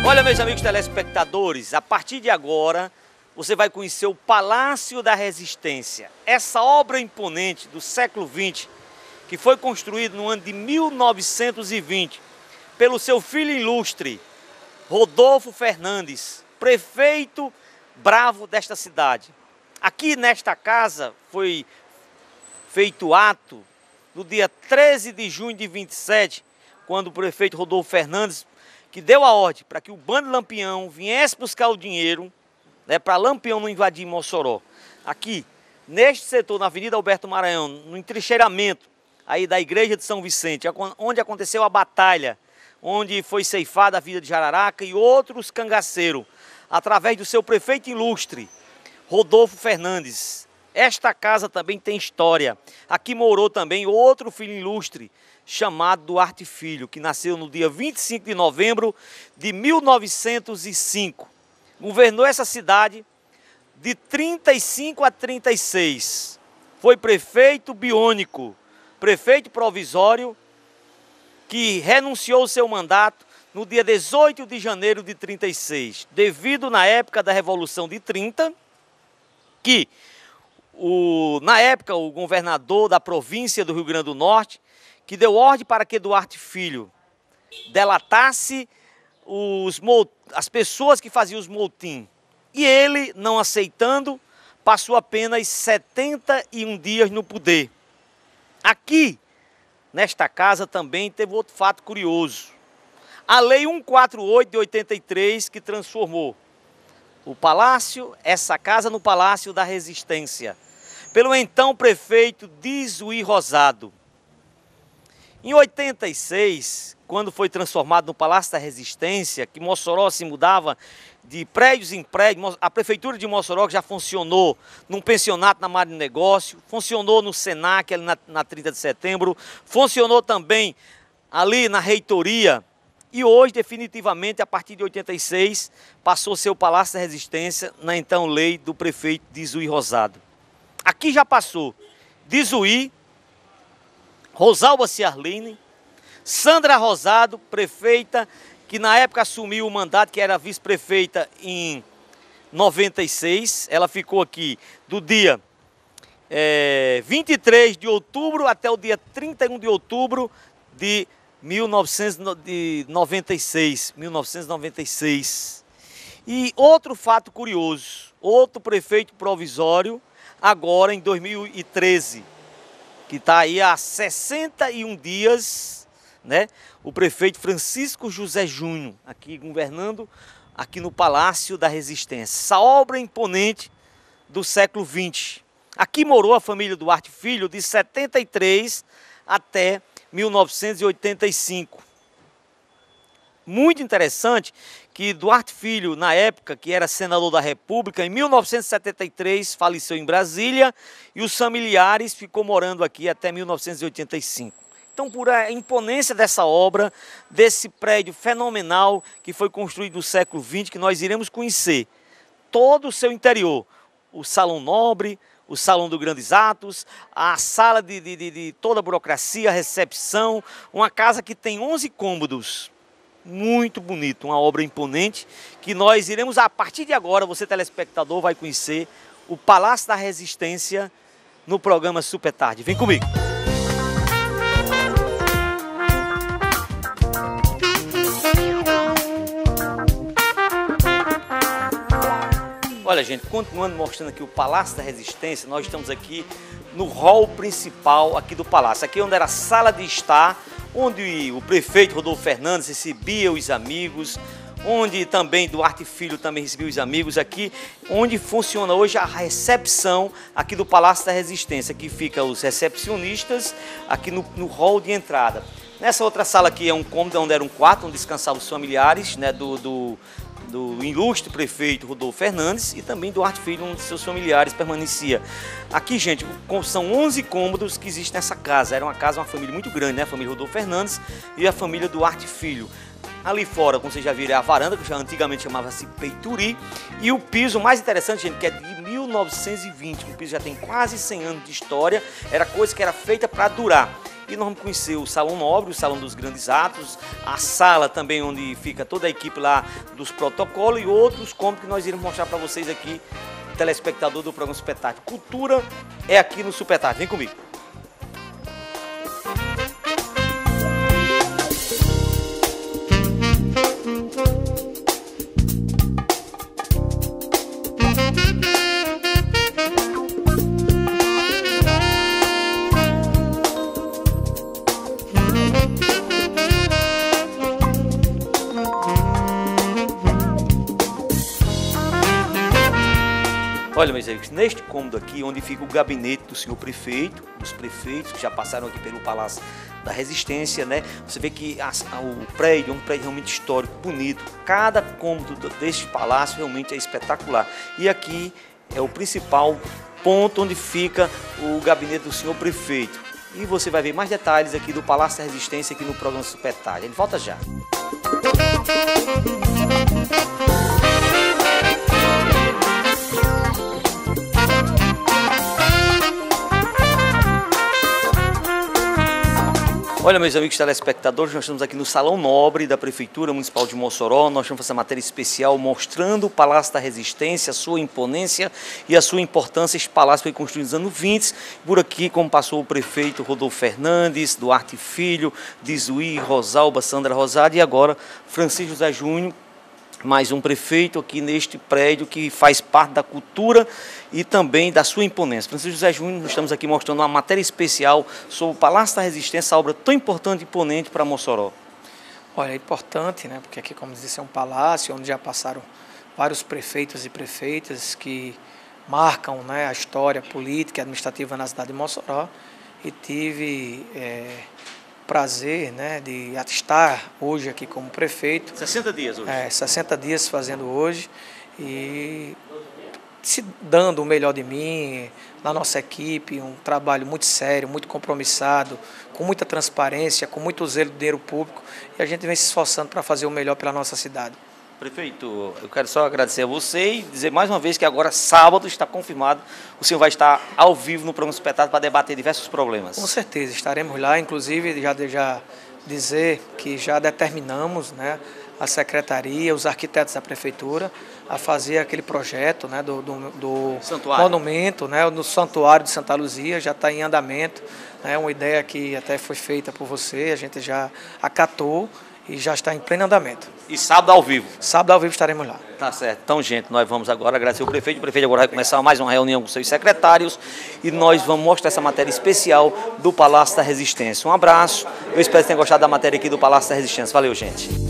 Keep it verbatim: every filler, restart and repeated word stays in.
Olha, meus amigos telespectadores, a partir de agora você vai conhecer o Palácio da Resistência. Essa obra imponente do século vinte, que foi construído no ano de mil novecentos e vinte pelo seu filho ilustre, Rodolfo Fernandes, prefeito bravo desta cidade. Aqui nesta casa foi feito ato no dia treze de junho de vinte e sete, quando o prefeito Rodolfo Fernandes que deu a ordem para que o bando de Lampião viesse buscar o dinheiro, né, para Lampião não invadir Mossoró. Aqui, neste setor, na Avenida Alberto Maranhão, no entrincheiramento aí da Igreja de São Vicente, onde aconteceu a batalha, onde foi ceifada a vida de Jararaca e outros cangaceiros, através do seu prefeito ilustre, Rodolfo Fernandes. Esta casa também tem história. Aqui morou também outro filho ilustre, chamado Duarte Filho, que nasceu no dia vinte e cinco de novembro de mil novecentos e cinco. Governou essa cidade de trinta e cinco a trinta e seis. Foi prefeito biônico, prefeito provisório, que renunciou ao seu mandato no dia dezoito de janeiro de trinta e seis, devido na época da Revolução de trinta, que o, na época o governador da província do Rio Grande do Norte, que deu ordem para que Duarte Filho delatasse os, as pessoas que faziam os motim. E ele, não aceitando, passou apenas setenta e um dias no poder. Aqui, nesta casa, também teve outro fato curioso. A Lei cento e quarenta e oito de oitenta e três, que transformou o palácio, essa casa, no Palácio da Resistência, pelo então prefeito Dizuí Rosado. Em oitenta e seis, quando foi transformado no Palácio da Resistência, que Mossoró se mudava de prédios em prédios, a Prefeitura de Mossoró que já funcionou num pensionato na Mar de Negócio, funcionou no Senac, ali na, na trinta de setembro, funcionou também ali na Reitoria, e hoje, definitivamente, a partir de oitenta e seis, passou a ser o Palácio da Resistência, na então lei do prefeito Dizuí Rosado. Aqui já passou Dizuí, Rosalba Ciarline, Sandra Rosado, prefeita, que na época assumiu o mandato, que era vice-prefeita em noventa e seis. Ela ficou aqui do dia é, vinte e três de outubro até o dia trinta e um de outubro de mil novecentos e noventa e seis. mil novecentos e noventa e seis. E outro fato curioso, outro prefeito provisório, agora em dois mil e treze, que está aí há sessenta e um dias, né? O prefeito Francisco José Júnior, aqui governando, aqui no Palácio da Resistência. Essa obra imponente do século vinte. Aqui morou a família Duarte Filho de setenta e três até mil novecentos e oitenta e cinco. Muito interessante que Duarte Filho, na época que era senador da República, em mil novecentos e setenta e três, faleceu em Brasília e os familiares ficou morando aqui até mil novecentos e oitenta e cinco. Então, por a imponência dessa obra, desse prédio fenomenal que foi construído no século vinte, que nós iremos conhecer todo o seu interior, o Salão Nobre, o Salão dos Grandes Atos, a sala de, de, de, de toda a burocracia, a recepção, uma casa que tem onze cômodos. Muito bonito, uma obra imponente, que nós iremos, a partir de agora, você telespectador vai conhecer o Palácio da Resistência no programa Super Tarde. Vem comigo! Olha, gente, continuando mostrando aqui o Palácio da Resistência, nós estamos aqui no hall principal aqui do Palácio. Aqui onde era a sala de estar, onde o prefeito Rodolfo Fernandes recebia os amigos, onde também Duarte Filho também recebia os amigos, aqui onde funciona hoje a recepção aqui do Palácio da Resistência, que fica os recepcionistas aqui no, no hall de entrada. Nessa outra sala aqui é um cômodo onde era um quarto, onde descansavam os familiares, né, do, do, do ilustre prefeito Rodolfo Fernandes, e também Duarte Filho, um de seus familiares, permanecia. Aqui, gente, são onze cômodos que existem nessa casa. Era uma casa, uma família muito grande, né? A família Rodolfo Fernandes e a família Duarte Filho. Ali fora, como vocês já viram, é a varanda, que já antigamente chamava-se Peituri. E o piso mais interessante, gente, que é de mil novecentos e vinte. O piso já tem quase cem anos de história. Era coisa que era feita para durar. E nós vamos conhecer o Salão Nobre, o Salão dos Grandes Atos, a sala também onde fica toda a equipe lá dos protocolos e outros cômodos que nós iremos mostrar para vocês aqui, telespectador do programa Super Tarde. Cultura é aqui no Super Tarde. Vem comigo. Olha, meus amigos, neste cômodo aqui, onde fica o gabinete do senhor prefeito, dos prefeitos que já passaram aqui pelo Palácio da Resistência, né? Você vê que a, a, o prédio é um prédio realmente histórico, bonito. Cada cômodo deste palácio realmente é espetacular. E aqui é o principal ponto onde fica o gabinete do senhor prefeito. E você vai ver mais detalhes aqui do Palácio da Resistência aqui no programa Super Tarde. Ele volta já. Olha, meus amigos telespectadores, nós estamos aqui no Salão Nobre da Prefeitura Municipal de Mossoró. Nós estamos fazendo essa matéria especial mostrando o Palácio da Resistência, a sua imponência e a sua importância. Este palácio foi construído nos anos vinte. Por aqui, como passou o prefeito Rodolfo Fernandes, Duarte Filho, Dizuí, Rosalba, Sandra Rosário e agora Francisco José Júnior. Mais um prefeito aqui neste prédio que faz parte da cultura e também da sua imponência. Francisco José Júnior, nós estamos aqui mostrando uma matéria especial sobre o Palácio da Resistência, essa obra tão importante e imponente para Mossoró. Olha, é importante, né? Porque aqui, como disse, é um palácio onde já passaram vários prefeitos e prefeitas que marcam, né, a história política e administrativa na cidade de Mossoró. E tive é, prazer, né, de estar hoje aqui como prefeito. sessenta dias hoje? É, sessenta dias fazendo hoje e se dando o melhor de mim, na nossa equipe, um trabalho muito sério, muito compromissado, com muita transparência, com muito zelo do dinheiro público, e a gente vem se esforçando para fazer o melhor pela nossa cidade. Prefeito, eu quero só agradecer a você e dizer mais uma vez que agora, sábado, está confirmado, o senhor vai estar ao vivo no programa Espetáculo para debater diversos problemas. Com certeza, estaremos lá, inclusive já, já dizer que já determinamos, né, a secretaria, os arquitetos da prefeitura, a fazer aquele projeto, né, do, do, do monumento, né, no Santuário de Santa Luzia, já está em andamento, né, uma ideia que até foi feita por você, a gente já acatou e já está em pleno andamento. E sábado ao vivo? Sábado ao vivo estaremos lá. Tá certo. Então, gente, nós vamos agora agradecer o prefeito. O prefeito agora vai começar mais uma reunião com seus secretários e nós vamos mostrar essa matéria especial do Palácio da Resistência. Um abraço. Eu espero que tenham gostado da matéria aqui do Palácio da Resistência. Valeu, gente.